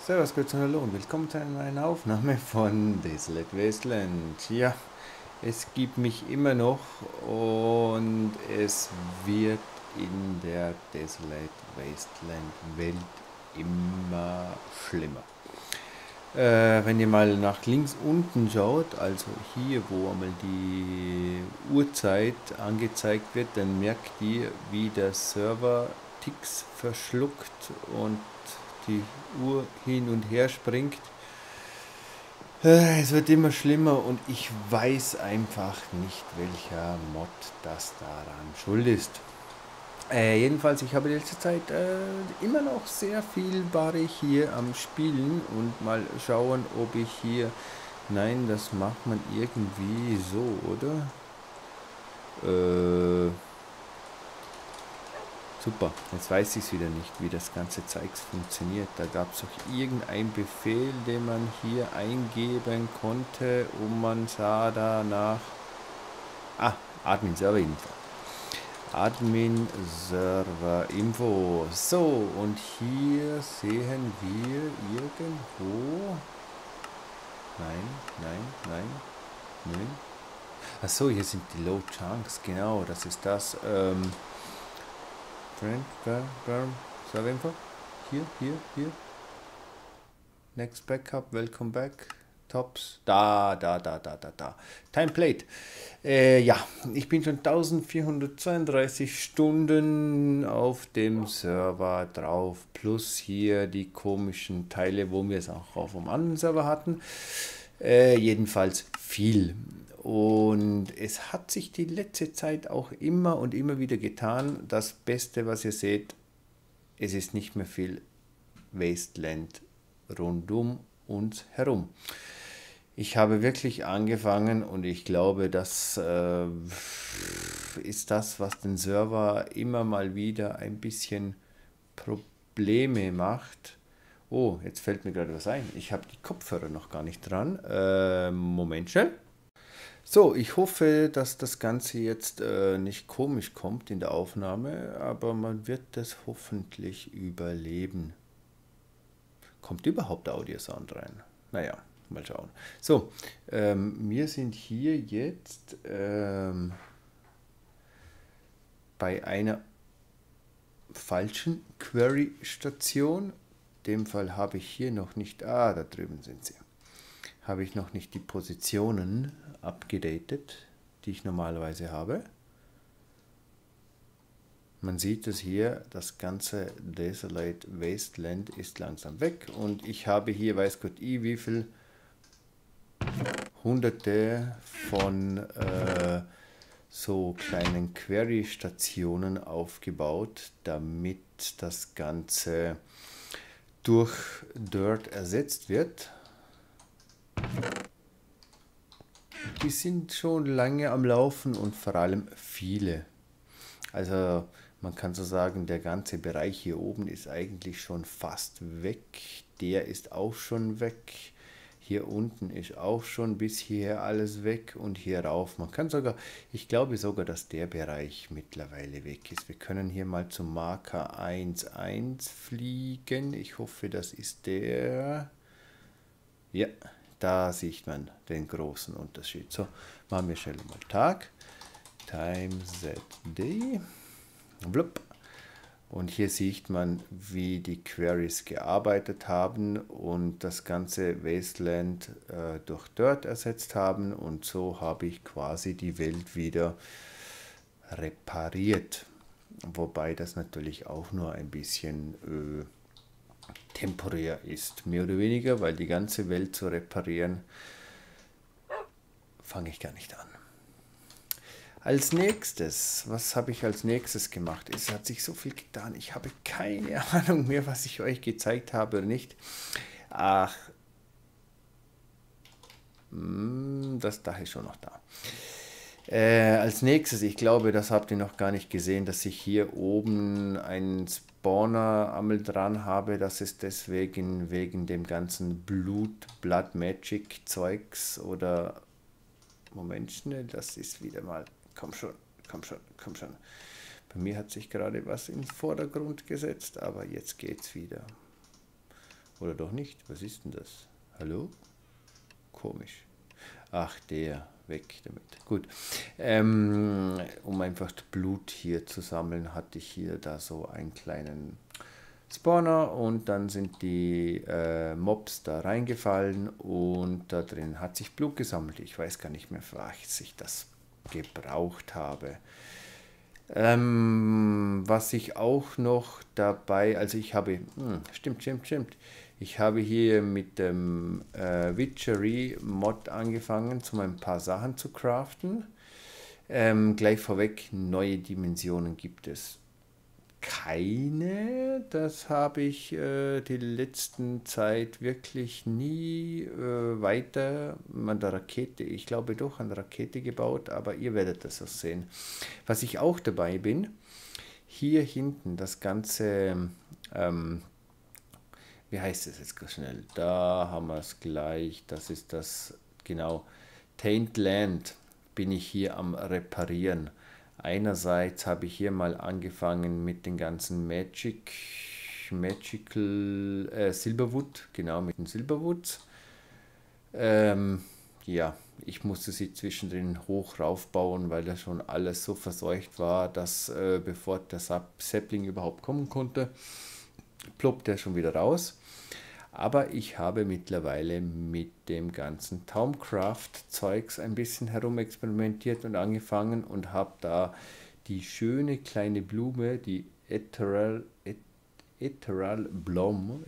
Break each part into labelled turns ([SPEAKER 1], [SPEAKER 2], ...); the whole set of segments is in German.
[SPEAKER 1] Servus, Grüß und Hallo und willkommen zu einer neuen Aufnahme von Desolate Wasteland. Ja, es gibt mich immer noch und es wird in der Desolate Wasteland Welt immer schlimmer. Wenn ihr mal nach links unten schaut, also hier, wo einmal die Uhrzeit angezeigt wird, dann merkt ihr, wie der Server Ticks verschluckt und die Uhr hin und her springt. Es wird immer schlimmer und ich weiß einfach nicht, welcher Mod das daran schuld ist. Jedenfalls, ich habe die letzte Zeit immer noch sehr viel war ich hier am Spielen und mal schauen, ob ich hier... Nein, das macht man irgendwie so, oder? Super, jetzt weiß ich es wieder nicht, wie das ganze Zeugs funktioniert. Da gab es doch irgendeinen Befehl, den man hier eingeben konnte und man sah danach... Ah, Admin Server Info. Admin Server Info. So, und hier sehen wir irgendwo... Nein, nein, nein, nein. Achso, hier sind die Low Chunks, genau, das ist das. Friend, Server Info. Hier. Next Backup, welcome back. Tops. Da. Timeplate. Ja, ich bin schon 1432 Stunden auf dem Server drauf. Plus hier die komischen Teile, wo wir es auch auf dem anderen Server hatten. Jedenfalls viel. Und es hat sich die letzte Zeit auch immer und immer wieder getan. Das Beste, was ihr seht, es ist nicht mehr viel Wasteland rund um uns herum. Ich habe wirklich angefangen und ich glaube, das ist das, was den Server immer mal wieder ein bisschen Probleme macht. Oh, jetzt fällt mir gerade was ein. Ich habe die Kopfhörer noch gar nicht dran. Moment schnell. So, ich hoffe, dass das Ganze jetzt nicht komisch kommt in der Aufnahme, aber man wird das hoffentlich überleben. Kommt überhaupt Audiosound rein? Naja, mal schauen. So, wir sind hier jetzt bei einer falschen Query-Station. In dem Fall habe ich hier noch nicht... Ah, da drüben sind sie. Habe ich noch nicht die Positionen abgedatet, die ich normalerweise habe. Man sieht es hier, das ganze Desolate Wasteland ist langsam weg und ich habe hier, weiß Gott wie viel hunderte von so kleinen Query-Stationen aufgebaut, damit das Ganze durch Dirt ersetzt wird. Die sind schon lange am Laufen und vor allem viele. Also man kann so sagen, der ganze Bereich hier oben ist eigentlich schon fast weg. Der ist auch schon weg. Hier unten ist auch schon bis hierher alles weg und hier rauf. Man kann sogar, ich glaube sogar, dass der Bereich mittlerweile weg ist. Wir können hier mal zum Marker 1,1 fliegen. Ich hoffe, das ist der. Ja, da sieht man den großen Unterschied. So, machen wir schnell mal Tag. Time ZD. Blub. Und hier sieht man, wie die Queries gearbeitet haben und das ganze Wasteland durch Dirt ersetzt haben. Und so habe ich quasi die Welt wieder repariert. Wobei das natürlich auch nur ein bisschen temporär ist, mehr oder weniger, weil die ganze Welt zu reparieren, fange ich gar nicht an. Als nächstes, was habe ich als nächstes gemacht? Es hat sich so viel getan. Ich habe keine Ahnung mehr, was ich euch gezeigt habe oder nicht. Ach, das Dach ist schon noch da. Als nächstes, ich glaube, das habt ihr noch gar nicht gesehen, dass ich hier oben einen Spawner einmal dran habe. Das ist deswegen wegen dem ganzen Blood Magic Zeugs oder... Moment schnell, das ist wieder mal... Komm schon. Bei mir hat sich gerade was in den Vordergrund gesetzt, aber jetzt geht's wieder. Oder doch nicht? Was ist denn das? Hallo? Komisch. Ach, der. Weg damit. Gut. Um einfach Blut hier zu sammeln, hatte ich hier da so einen kleinen Spawner und dann sind die Mobs da reingefallen und da drin hat sich Blut gesammelt. Ich weiß gar nicht mehr, für was ich das gebraucht habe. Was ich auch noch dabei, also ich habe, stimmt. Ich habe hier mit dem Witchery-Mod angefangen, um ein paar Sachen zu craften. Gleich vorweg, neue Dimensionen gibt es keine. Das habe ich die letzten Zeit wirklich nie weiter an der Rakete, ich glaube doch an der Rakete gebaut, aber ihr werdet das auch sehen. Was ich auch dabei bin, hier hinten das ganze, wie heißt es jetzt ganz schnell? Da haben wir es gleich, das ist das, genau, Taint Land bin ich hier am Reparieren. Einerseits habe ich hier mal angefangen mit den ganzen Magical Silverwood, genau mit den Silverwoods. Ja, ich musste sie zwischendrin hoch raufbauen, weil da schon alles so verseucht war, dass bevor der Sapling überhaupt kommen konnte, ploppt er schon wieder raus. Aber ich habe mittlerweile mit dem ganzen Thaumcraft-Zeugs ein bisschen herumexperimentiert und angefangen und habe da die schöne kleine Blume, die Ethereal Blom,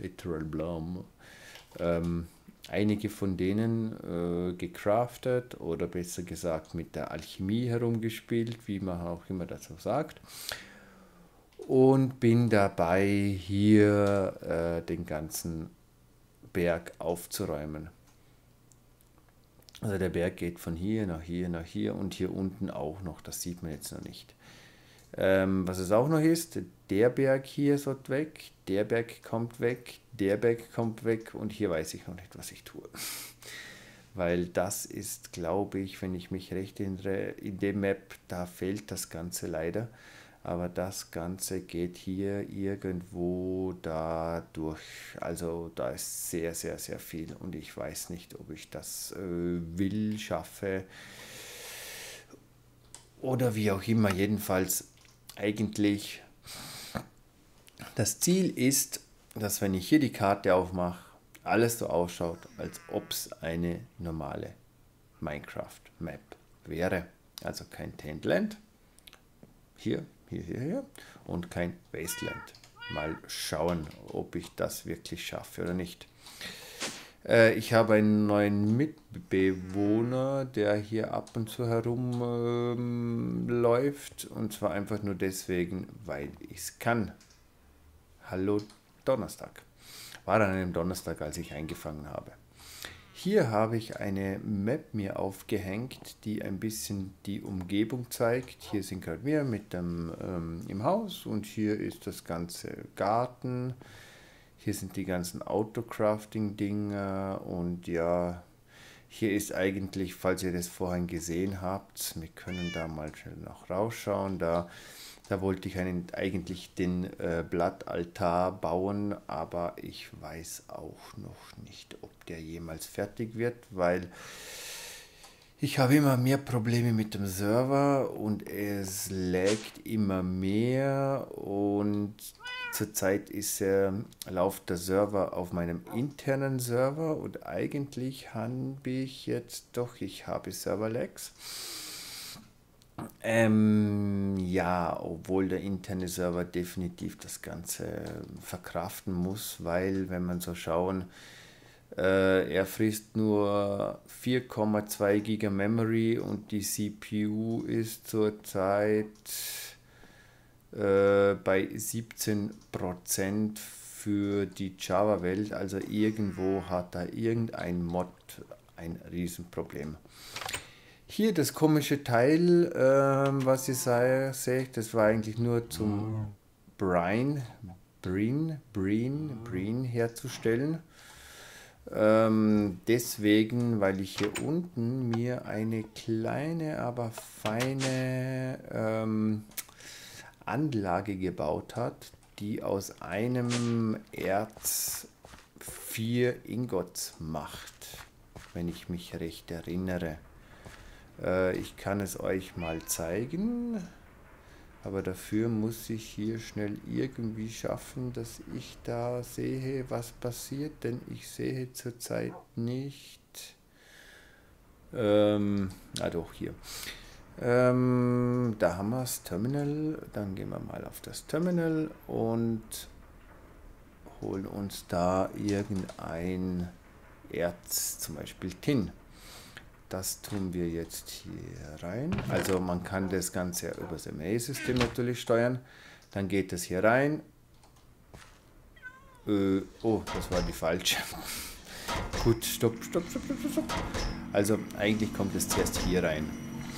[SPEAKER 1] einige von denen gecraftet oder besser gesagt mit der Alchemie herumgespielt, wie man auch immer dazu sagt. Und bin dabei hier den ganzen Berg aufzuräumen. Also der Berg geht von hier nach hier nach hier und hier unten auch noch, das sieht man jetzt noch nicht. Was es auch noch ist, der Berg hier sollte weg, der Berg kommt weg, der Berg kommt weg und hier weiß ich noch nicht, was ich tue. Weil das ist, glaube ich, wenn ich mich recht erinnere, in dem Map, da fehlt das Ganze leider. Aber das Ganze geht hier irgendwo da durch. Also da ist sehr, sehr, sehr viel. Und ich weiß nicht, ob ich das schaffe. Oder wie auch immer. Jedenfalls eigentlich das Ziel ist, dass wenn ich hier die Karte aufmache, alles so ausschaut, als ob es eine normale Minecraft-Map wäre. Also kein Taint Land. Hier und kein Wasteland. Mal schauen, ob ich das wirklich schaffe oder nicht. Ich habe einen neuen Mitbewohner, der hier ab und zu herumläuft. Und zwar einfach nur deswegen, weil ich es kann. Hallo Donnerstag. War an einem Donnerstag, als ich eingefangen habe. Hier habe ich eine Map mir aufgehängt, die ein bisschen die Umgebung zeigt. Hier sind gerade wir mit dem im Haus und hier ist das ganze Garten. Hier sind die ganzen Autocrafting-Dinger und ja, hier ist eigentlich, falls ihr das vorhin gesehen habt, wir können da mal schnell noch rausschauen, da wollte ich eigentlich den Blattaltar bauen, aber ich weiß auch noch nicht, ob der jemals fertig wird, weil ich habe immer mehr Probleme mit dem Server und es laggt immer mehr und zurzeit läuft der Server auf meinem internen Server und eigentlich habe ich ich habe Server-Lags. Ja, obwohl der interne Server definitiv das Ganze verkraften muss, weil wenn man so schauen, er frisst nur 4,2 GB Memory und die CPU ist zurzeit bei 17% für die Java-Welt, also irgendwo hat da irgendein Mod ein Riesenproblem. Hier das komische Teil, was ihr seht, das war eigentlich nur zum Brine herzustellen. Deswegen, weil ich hier unten mir eine kleine, aber feine Anlage gebaut hat, die aus einem Erz 4 Ingots macht, wenn ich mich recht erinnere. Ich kann es euch mal zeigen, aber dafür muss ich hier schnell irgendwie schaffen, dass ich da sehe, was passiert, denn ich sehe zurzeit nicht. Doch, hier. Da haben wir das Terminal, dann gehen wir mal auf das Terminal und holen uns da irgendein Erz, zum Beispiel Tin. Das tun wir jetzt hier rein. Also man kann das Ganze über das MA-System natürlich steuern. Dann geht das hier rein. Oh, das war die falsche. Gut, stopp. Also eigentlich kommt es zuerst hier rein.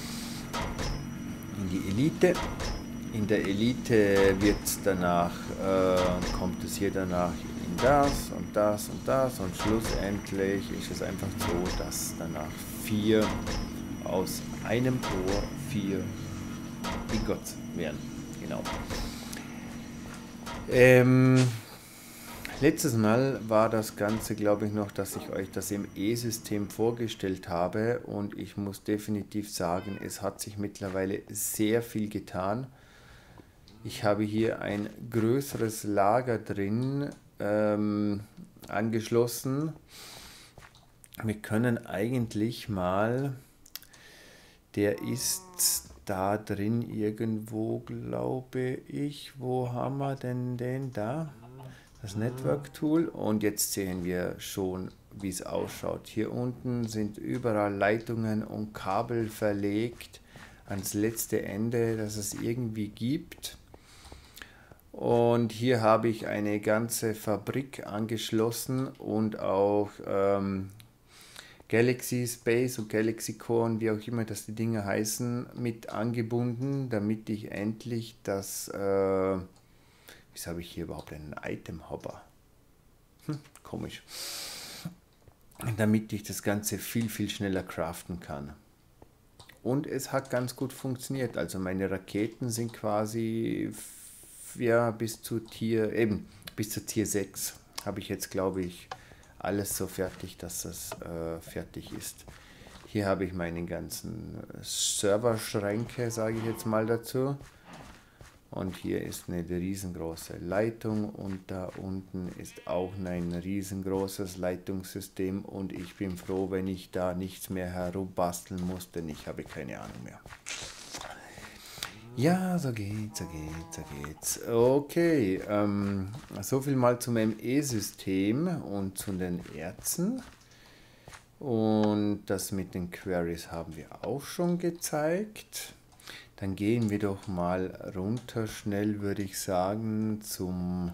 [SPEAKER 1] In die Elite. In der Elite wird danach, kommt es hier danach in das und das und das und schlussendlich ist es einfach so, dass danach 4 aus einem Ohr 4 Ingots werden. Genau. Letztes Mal war das Ganze, glaube ich, noch, dass ich euch das im E-System vorgestellt habe und ich muss definitiv sagen, es hat sich mittlerweile sehr viel getan. Ich habe hier ein größeres Lager drin angeschlossen. Wir können eigentlich mal, der ist da drin irgendwo, glaube ich. Wo haben wir denn den da? Das Network Tool. Und jetzt sehen wir schon, wie es ausschaut. Hier unten sind überall Leitungen und Kabel verlegt ans letzte Ende, das es irgendwie gibt. Und hier habe ich eine ganze Fabrik angeschlossen und auch Galaxy Space und Galaxy Core und wie auch immer das die Dinge heißen, mit angebunden, damit ich endlich das, wieso habe ich hier überhaupt einen Item-Hopper? Komisch. Damit ich das Ganze viel, viel schneller craften kann. Und es hat ganz gut funktioniert, also meine Raketen sind quasi ja, bis zu Tier 6 habe ich jetzt, glaube ich, alles so fertig, dass das fertig ist. Hier habe ich meine ganzen Serverschränke, sage ich jetzt mal dazu. Und hier ist eine riesengroße Leitung und da unten ist auch ein riesengroßes Leitungssystem und ich bin froh, wenn ich da nichts mehr herumbasteln muss, denn ich habe keine Ahnung mehr. Ja, so geht's. Okay, so viel mal zum ME-System und zu den Erzen. Und das mit den Queries haben wir auch schon gezeigt. Dann gehen wir doch mal runter, schnell würde ich sagen, zum...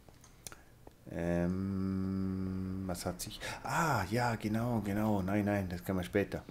[SPEAKER 1] was hat sich... Ah, ja, genau. Nein, das kann man später.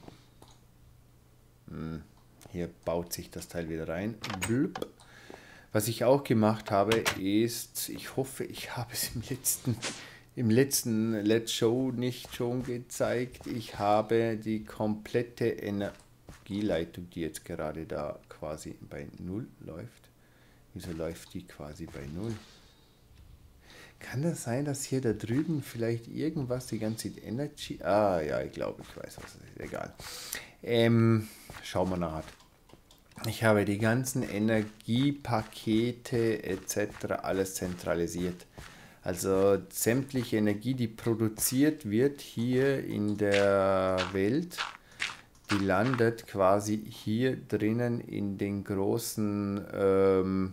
[SPEAKER 1] Hier baut sich das Teil wieder rein. Blub. Was ich auch gemacht habe, ist, ich hoffe, ich habe es im letzten Let's Show nicht schon gezeigt. Ich habe die komplette Energieleitung, die jetzt gerade da quasi bei 0 läuft. Wieso läuft die quasi bei 0? Kann das sein, dass hier da drüben vielleicht irgendwas die ganze Energie... Ah, ja, ich glaube, ich weiß, was es ist. Egal. Schauen wir nachher. Ich habe die ganzen Energiepakete etc. alles zentralisiert. Also sämtliche Energie, die produziert wird hier in der Welt, die landet quasi hier drinnen in den großen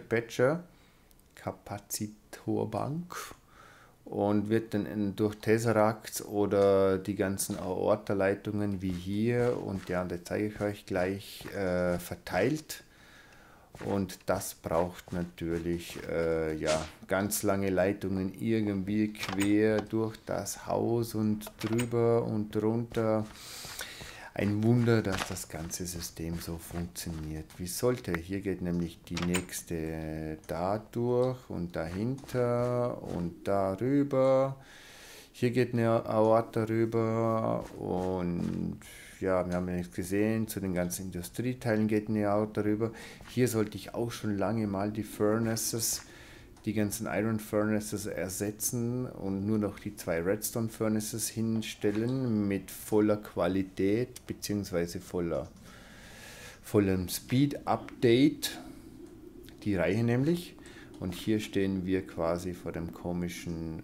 [SPEAKER 1] Kapazitorbank und wird dann durch Tesseracts oder die ganzen Aorta-Leitungen wie hier und ja, das zeige ich euch gleich verteilt. Und das braucht natürlich ja, ganz lange Leitungen irgendwie quer durch das Haus und drüber und drunter. Ein Wunder, dass das ganze System so funktioniert, wie es sollte. Hier geht nämlich die nächste da durch und dahinter und darüber. Hier geht eine Aorta rüber und ja, wir haben ja nichts gesehen, zu den ganzen Industrieteilen geht eine Aorta rüber. Hier sollte ich auch schon lange mal die Furnaces, die ganzen Iron Furnaces ersetzen und nur noch die 2 Redstone Furnaces hinstellen mit voller Qualität bzw. vollem Speed Update. Die Reihe nämlich. Und hier stehen wir quasi vor dem komischen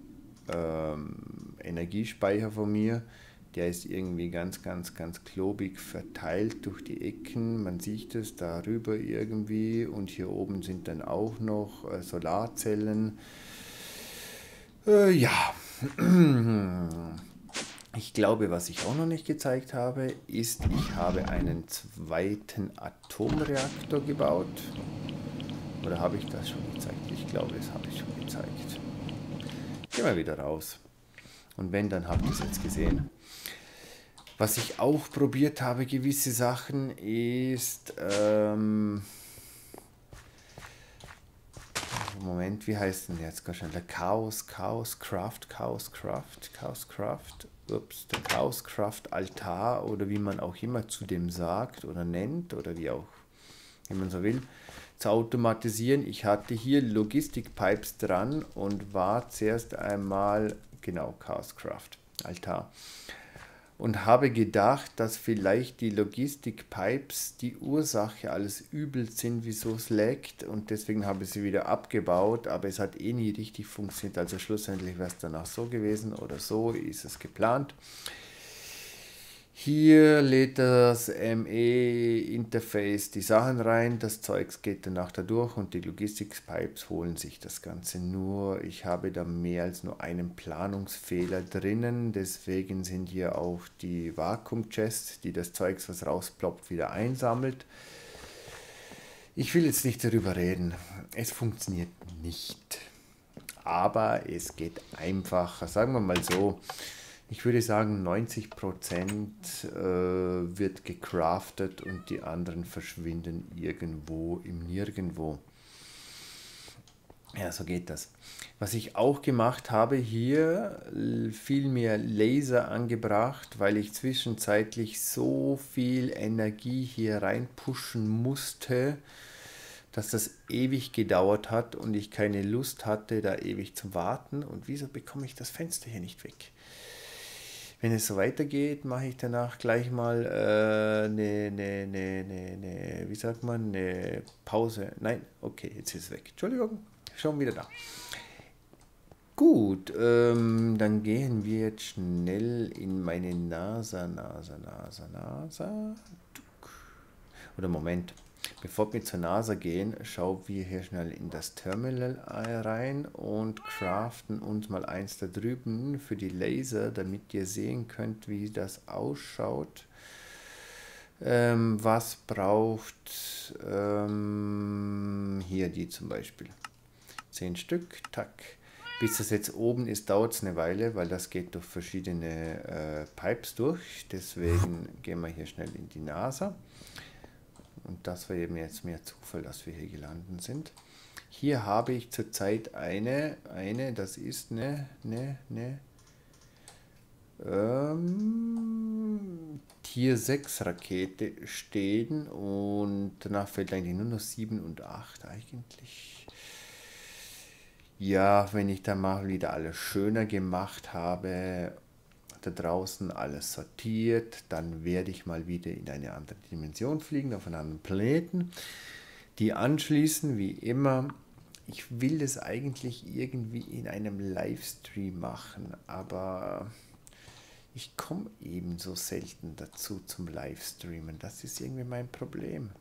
[SPEAKER 1] Energiespeicher von mir. Der ist irgendwie ganz klobig verteilt durch die Ecken. Man sieht es darüber irgendwie. Und hier oben sind dann auch noch Solarzellen. Ja. Ich glaube, was ich auch noch nicht gezeigt habe, ist, ich habe einen zweiten Atomreaktor gebaut. Oder habe ich das schon gezeigt? Ich glaube, das habe ich schon gezeigt. Gehen wir wieder raus. Und wenn, dann habt ihr es jetzt gesehen. Was ich auch probiert habe, gewisse Sachen, ist... Moment, wie heißt denn jetzt ganz schnell? Der Chaos Craft. Ups, der Chaos Craft Altar oder wie man auch immer zu dem sagt oder nennt oder wie man so will, zu automatisieren. Ich hatte hier Logistikpipes dran und war zuerst einmal, genau, Chaos Craft Altar. Und habe gedacht, dass vielleicht die Logistikpipes die Ursache alles Übels sind, wieso es leckt. Und deswegen habe ich sie wieder abgebaut, aber es hat eh nie richtig funktioniert. Also schlussendlich wäre es danach so gewesen oder so ist es geplant. Hier lädt das ME-Interface die Sachen rein, das Zeugs geht danach da durch und die Logistics-Pipes holen sich das Ganze nur. Ich habe da mehr als nur einen Planungsfehler drinnen, deswegen sind hier auch die Vakuum-Chests, die das Zeugs, was rausploppt, wieder einsammelt. Ich will jetzt nicht darüber reden, es funktioniert nicht, aber es geht einfacher, sagen wir mal so. Ich würde sagen, 90% wird gecraftet und die anderen verschwinden irgendwo im Nirgendwo. Ja, so geht das. Was ich auch gemacht habe, hier viel mehr Laser angebracht, weil ich zwischenzeitlich so viel Energie hier reinpushen musste, dass das ewig gedauert hat und ich keine Lust hatte, da ewig zu warten. Und wieso bekomme ich das Fenster hier nicht weg? Wenn es so weitergeht, mache ich danach gleich mal wie sagt man, eine Pause. Nein, okay, jetzt ist es weg. Entschuldigung, schon wieder da. Gut, dann gehen wir jetzt schnell in meine NASA. Oder Moment. Bevor wir zur NASA gehen, schauen wir hier schnell in das Terminal rein und craften uns mal eins da drüben für die Laser, damit ihr sehen könnt, wie das ausschaut. Was braucht hier die zum Beispiel? 10 Stück, tack. Bis das jetzt oben ist, dauert es eine Weile, weil das geht durch verschiedene Pipes durch. Deswegen gehen wir hier schnell in die NASA. Und das war eben jetzt mehr Zufall, dass wir hier gelandet sind. Hier habe ich zurzeit das ist eine Tier 6 Rakete stehen und danach fällt eigentlich nur noch 7 und 8 eigentlich. Ja, wenn ich dann mal wieder alles schöner gemacht habe, da draußen alles sortiert, dann werde ich mal wieder in eine andere Dimension fliegen, auf einen anderen Planeten, die anschließen, wie immer. Ich will das eigentlich irgendwie in einem Livestream machen, aber ich komme eben so selten dazu zum Livestreamen. Das ist irgendwie mein Problem.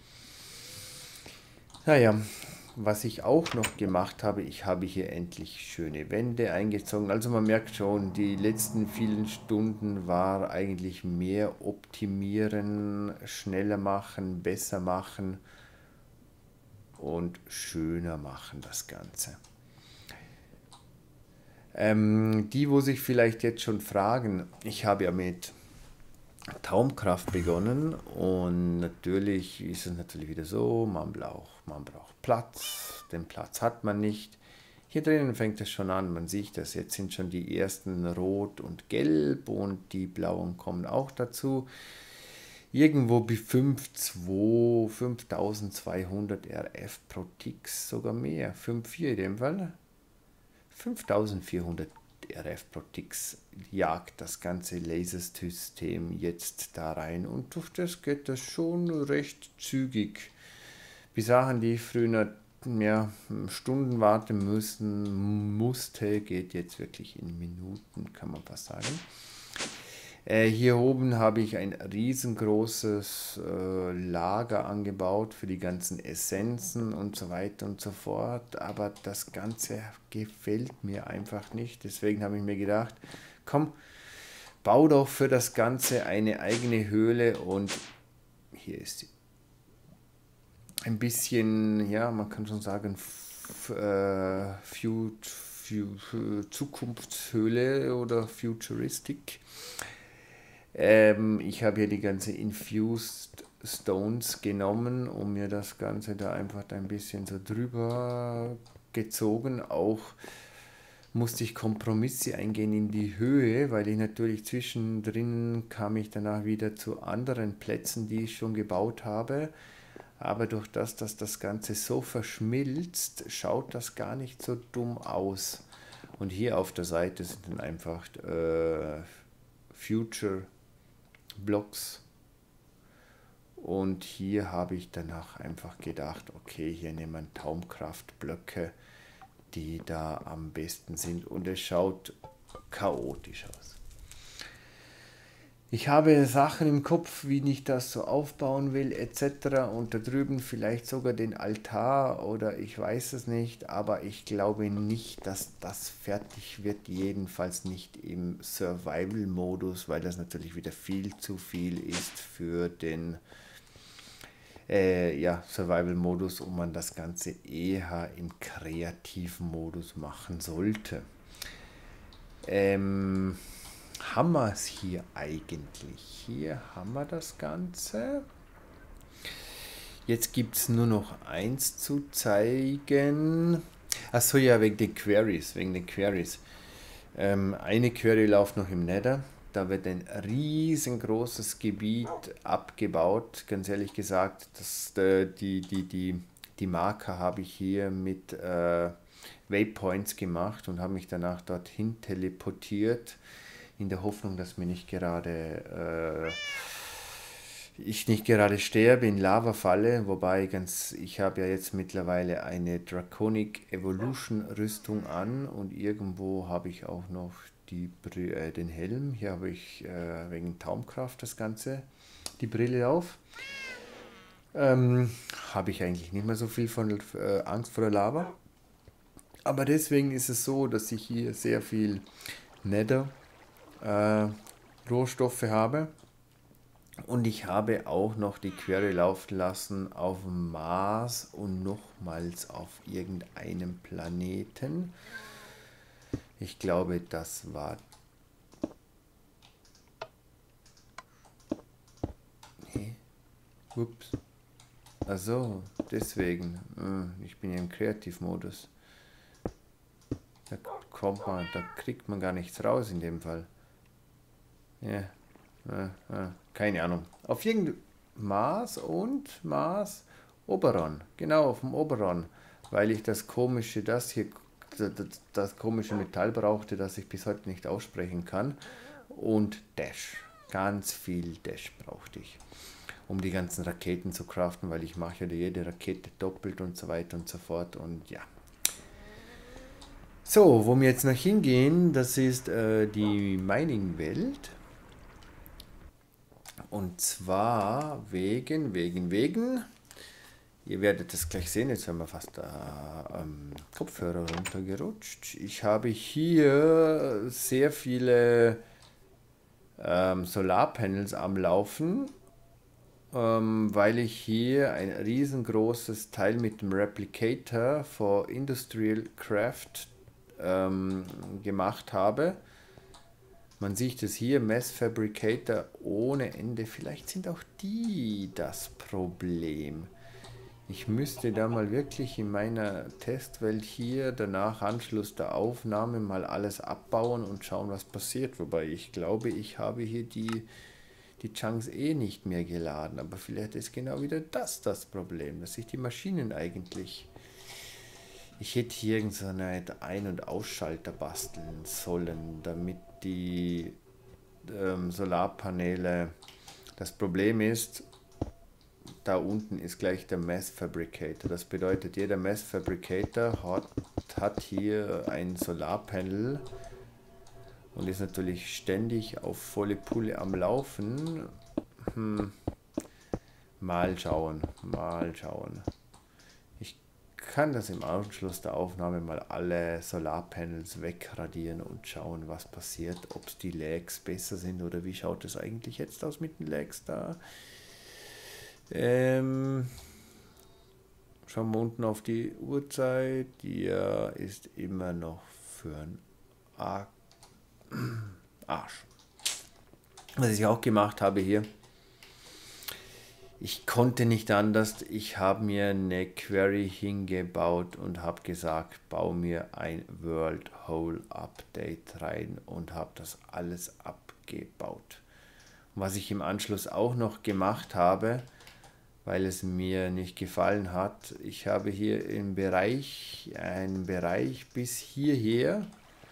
[SPEAKER 1] Naja, was ich auch noch gemacht habe, ich habe hier endlich schöne Wände eingezogen. Also man merkt schon, die letzten vielen Stunden war eigentlich mehr optimieren, schneller machen, besser machen und schöner machen das Ganze. Die, wo sich vielleicht jetzt schon fragen, ich habe ja mit Atomkraft begonnen und natürlich ist es natürlich wieder so, man braucht Platz, den Platz hat man nicht. Hier drinnen fängt es schon an, man sieht das, jetzt sind schon die ersten rot und gelb und die blauen kommen auch dazu. irgendwo bei 5200 RF pro Tix, sogar mehr, 5,4 in dem Fall. 5400 RF pro Tix jagt das ganze Lasersystem jetzt da rein und durch das geht das schon recht zügig. Die Sachen, die ich früher Stunden warten musste, geht jetzt wirklich in Minuten, kann man fast sagen. Hier oben habe ich ein riesengroßes Lager angebaut für die ganzen Essenzen und so weiter und so fort. Aber das Ganze gefällt mir einfach nicht. Deswegen habe ich mir gedacht, komm, bau doch für das Ganze eine eigene Höhle und hier ist sie. Ein bisschen, ja, man kann schon sagen, Zukunftshöhle oder Futuristic. Ich habe hier die ganze Infused Stones genommen, um mir das Ganze da einfach ein bisschen so drüber gezogen. Auch musste ich Kompromisse eingehen in die Höhe, weil ich natürlich zwischendrin kam ich danach wieder zu anderen Plätzen, die ich schon gebaut habe. Aber durch das, dass das Ganze so verschmilzt, schaut das gar nicht so dumm aus. Und hier auf der Seite sind dann einfach Future Blocks. Und hier habe ich danach einfach gedacht, okay, hier nehmen wir Taumkraftblöcke, die da am besten sind. Und es schaut chaotisch aus. Ich habe Sachen im Kopf, wie ich das so aufbauen will, etc. Und da drüben vielleicht sogar den Altar oder ich weiß es nicht, aber ich glaube nicht, dass das fertig wird, jedenfalls nicht im Survival-Modus, weil das natürlich wieder viel zu viel ist für den Survival-Modus und man das Ganze eher im kreativen Modus machen sollte. Haben wir es hier eigentlich? Hier haben wir das Ganze. Jetzt gibt es nur noch eins zu zeigen. Achso, ja, wegen den Queries. Eine Query läuft noch im Nether. Da wird ein riesengroßes Gebiet abgebaut. Ganz ehrlich gesagt, die Marker habe ich hier mit Waypoints gemacht und habe mich danach dorthin teleportiert, in der Hoffnung, dass ich nicht gerade sterbe in Lava falle, wobei ich habe ja jetzt mittlerweile eine Draconic Evolution Rüstung an und irgendwo habe ich auch noch den Helm. Hier habe ich wegen Taumkraft das Ganze, die Brille auf. Habe ich eigentlich nicht mehr so viel von Angst vor der Lava. Aber deswegen ist es so, dass ich hier sehr viel Nether Rohstoffe habe und ich habe auch noch die Query laufen lassen auf dem Mars und nochmals auf irgendeinem Planeten. Ich glaube, das war ups. Also deswegen. Ich bin ja im Kreativmodus. Da kriegt man gar nichts raus in dem Fall. Ja, keine Ahnung. Auf irgendeinem Mars Oberon. Genau, auf dem Oberon. Weil ich das komische Metall brauchte, das ich bis heute nicht aussprechen kann. Und Dash. Ganz viel Dash brauchte ich. Um die ganzen Raketen zu craften, weil ich mache ja jede Rakete doppelt und so weiter und so fort. Und ja. So, wo wir jetzt noch hingehen, das ist die Mining-Welt. Und zwar wegen, ihr werdet das gleich sehen, jetzt haben wir fast Kopfhörer runtergerutscht. Ich habe hier sehr viele Solarpanels am Laufen, weil ich hier ein riesengroßes Teil mit dem Replicator for Industrial Craft gemacht habe. Man sieht es hier, Mass Fabricator ohne Ende. Vielleicht sind auch die das Problem. Ich müsste da mal wirklich in meiner Testwelt hier danach Anschluss der Aufnahme mal alles abbauen und schauen, was passiert. Wobei ich glaube, ich habe hier die Chunks eh nicht mehr geladen. Aber vielleicht ist genau wieder das Problem, dass sich die Maschinen eigentlich... Ich hätte hier irgend so eine Ein- und Ausschalter basteln sollen, damit die Solarpaneele... Das Problem ist, da unten ist gleich der Mass Fabricator. Das bedeutet, jeder Mass Fabricator hat hier ein Solarpanel und ist natürlich ständig auf volle Pulle am Laufen. Mal schauen, mal schauen. Ich kann das im Anschluss der Aufnahme mal alle Solarpanels wegradieren und schauen, was passiert, ob die Lags besser sind oder wie schaut es eigentlich jetzt aus mit den Lags da. Schauen wir unten auf die Uhrzeit. Die ist immer noch für einen Arsch. Was ich auch gemacht habe hier, ich konnte nicht anders. Ich habe mir eine Query hingebaut und habe gesagt, bau mir ein World Hole Update rein und habe das alles abgebaut. Und was ich im Anschluss auch noch gemacht habe, weil es mir nicht gefallen hat, ich habe hier einen Bereich bis hierher.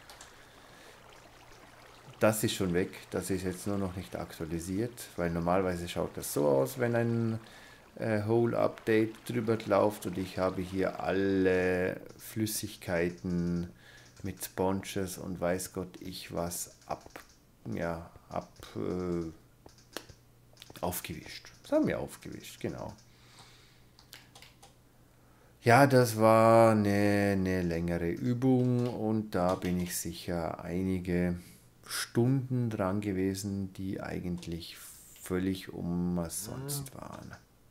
[SPEAKER 1] Das ist schon weg, das ist jetzt nur noch nicht aktualisiert, weil normalerweise schaut das so aus, wenn ein Whole Update drüber läuft und ich habe hier alle Flüssigkeiten mit Sponges und weiß Gott ich was aufgewischt. Das haben wir aufgewischt, genau. Ja, das war eine längere Übung und da bin ich sicher einige Stunden dran gewesen, die eigentlich völlig umsonst waren.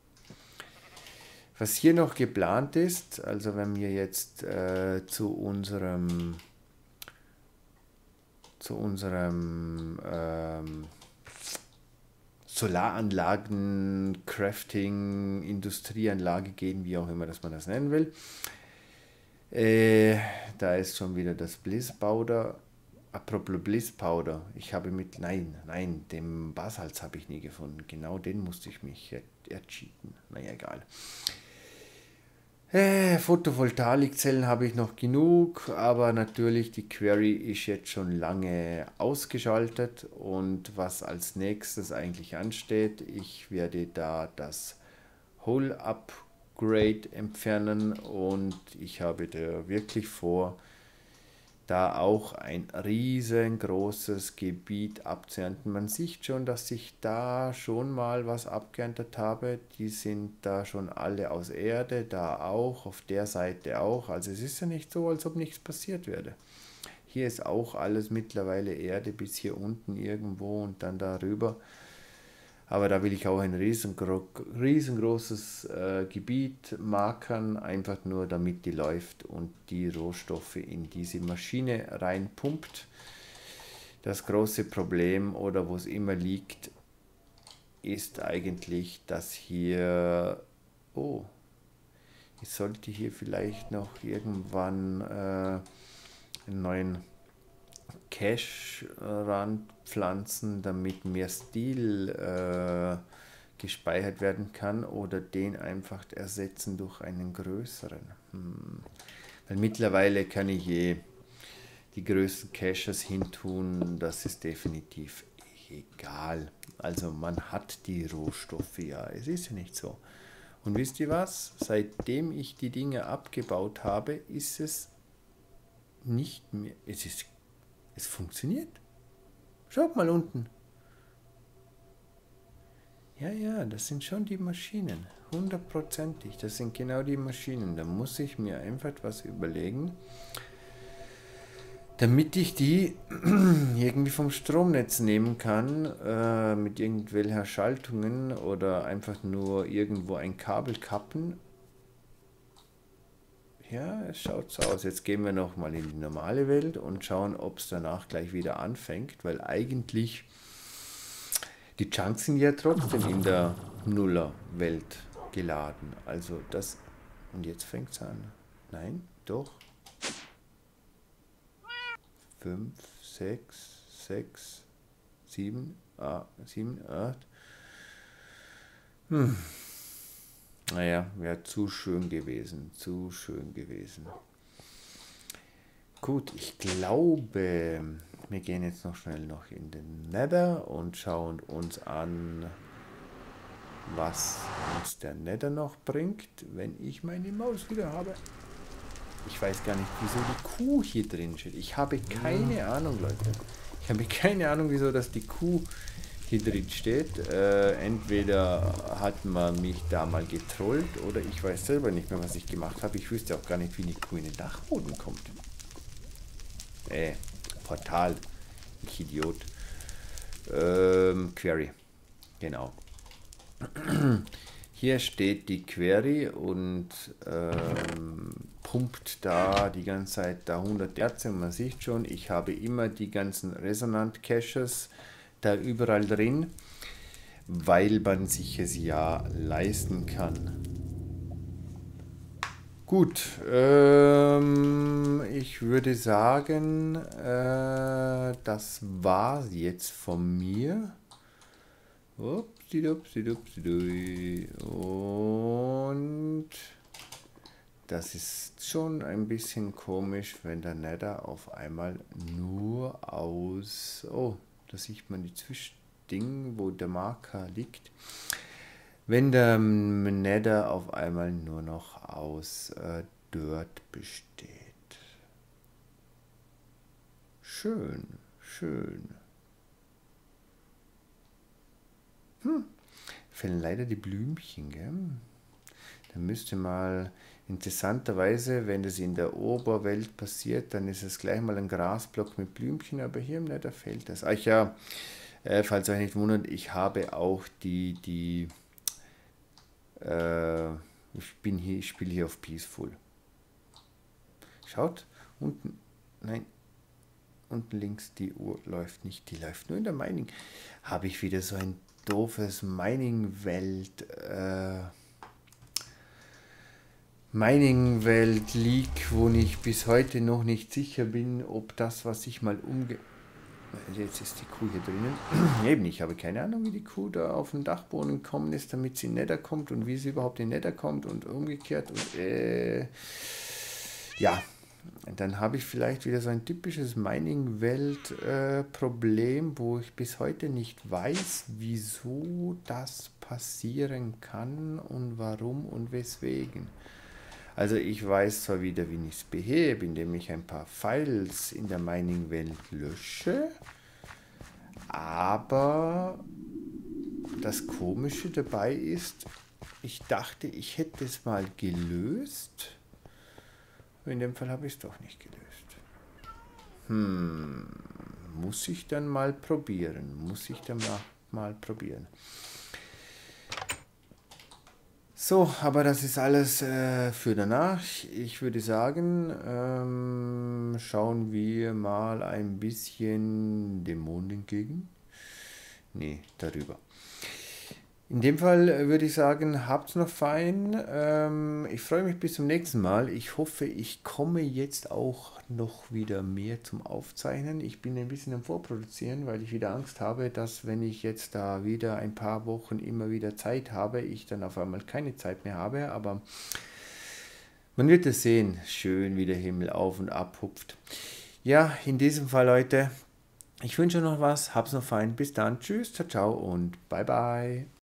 [SPEAKER 1] Was hier noch geplant ist, also wenn wir jetzt zu unserem Solaranlagen, Crafting, Industrieanlage gehen, wie auch immer dass man das nennen will. Da ist schon wieder das Bliss Powder. Apropos Bliss Powder, ich habe nein, den Basalz habe ich nie gefunden. Genau den musste ich mich ercheaten. Naja, egal. Photovoltaikzellen habe ich noch genug, aber natürlich die Query ist jetzt schon lange ausgeschaltet und was als nächstes eigentlich ansteht, ich werde da das Whole Upgrade entfernen und ich habe da wirklich vor, da auch ein riesengroßes Gebiet abzuernten. Man sieht schon, dass ich da schon mal was abgeerntet habe. Die sind da schon alle aus Erde, da auch, auf der Seite auch. Also es ist ja nicht so, als ob nichts passiert wäre. Hier ist auch alles mittlerweile Erde bis hier unten irgendwo und dann darüber. Aber da will ich auch ein riesengroßes Gebiet markern, einfach nur damit die läuft und die Rohstoffe in diese Maschine reinpumpt. Das große Problem oder wo es immer liegt, ist eigentlich, dass hier, ich sollte hier vielleicht noch irgendwann einen neuen Cache ranpflanzen, damit mehr Stil gespeichert werden kann oder den einfach ersetzen durch einen größeren. Weil mittlerweile kann ich die größten Caches hintun, das ist definitiv egal. Also man hat die Rohstoffe ja, es ist ja nicht so. Und wisst ihr was? Seitdem ich die Dinge abgebaut habe, ist es nicht mehr, es funktioniert. Schaut mal unten. Ja, das sind schon die Maschinen. 100%ig. Das sind genau die Maschinen. Da muss ich mir einfach was überlegen, damit ich die irgendwie vom Stromnetz nehmen kann, mit irgendwelcher Schaltungen oder einfach nur irgendwo ein Kabel kappen. Ja, es schaut so aus. Jetzt gehen wir nochmal in die normale Welt und schauen, ob es danach gleich wieder anfängt, weil eigentlich die Chunks sind ja trotzdem in der Nuller-Welt geladen. Also das... Und jetzt fängt es an. Nein, doch. 5, 6, 6, 7, 8. Naja, wäre zu schön gewesen. Zu schön gewesen. Gut, ich glaube, wir gehen jetzt noch schnell in den Nether und schauen uns an, was uns der Nether noch bringt, wenn ich meine Maus wieder habe. Ich weiß gar nicht, wieso die Kuh hier drin steht. Ich habe keine Ahnung, Leute. Ich habe keine Ahnung, wieso dass die Kuh hier drin steht. Entweder hat man mich da mal getrollt oder ich weiß selber nicht mehr, was ich gemacht habe. Ich wüsste auch gar nicht, wie die Kuh in den Dachboden kommt. Portal. Ich Idiot. Query. Genau. Hier steht die Query und pumpt da die ganze Zeit da 100 Hertz. Und man sieht schon, ich habe immer die ganzen Resonant-Caches da überall drin, weil man sich es ja leisten kann. Gut, ich würde sagen, das war jetzt von mir. Und das ist schon ein bisschen komisch, wenn der Nether auf einmal nur aus... Oh, da sieht man die Zwischending, wo der Marker liegt. Wenn der Nether auf einmal nur noch aus Dirt besteht. Schön, schön. Fehlen leider die Blümchen, gell? Da müsste mal, interessanterweise, wenn das in der Oberwelt passiert, dann ist es gleich mal ein Grasblock mit Blümchen, aber hier im Nether fehlt das. Ach ja, falls euch nicht wundert, ich habe auch ich spiele hier auf Peaceful. Schaut, unten, nein, unten links, die Uhr läuft nicht, die läuft nur in der Mining. Habe ich wieder so ein doofes Mining-Welt Leak, wo ich bis heute noch nicht sicher bin, ob das, was ich mal Jetzt ist die Kuh hier drinnen. Eben, ich habe keine Ahnung, wie die Kuh da auf den Dachboden gekommen ist, damit sie in Nether kommt und wie sie überhaupt in Nether kommt und umgekehrt. Und ja, dann habe ich vielleicht wieder so ein typisches Mining-Welt-Problem, wo ich bis heute nicht weiß, wieso das passieren kann und warum und weswegen. Also ich weiß zwar wieder, wie ich es behebe, indem ich ein paar Files in der Mining-Welt lösche, aber das Komische dabei ist, ich dachte, ich hätte es mal gelöst. In dem Fall habe ich es doch nicht gelöst. Muss ich dann mal probieren. So, aber das ist alles für danach. Ich würde sagen, schauen wir mal ein bisschen dem Mond entgegen. Nee, darüber. In dem Fall würde ich sagen, habt's noch fein. Ich freue mich bis zum nächsten Mal. Ich hoffe, ich komme jetzt auch noch wieder mehr zum Aufzeichnen. Ich bin ein bisschen am Vorproduzieren, weil ich wieder Angst habe, dass wenn ich jetzt da wieder ein paar Wochen immer wieder Zeit habe, ich dann auf einmal keine Zeit mehr habe. Aber man wird es sehen. Schön, wie der Himmel auf und ab hupft. Ja, in diesem Fall, Leute, ich wünsche noch was. Hab's noch fein. Bis dann. Tschüss, ciao, ciao und bye, bye.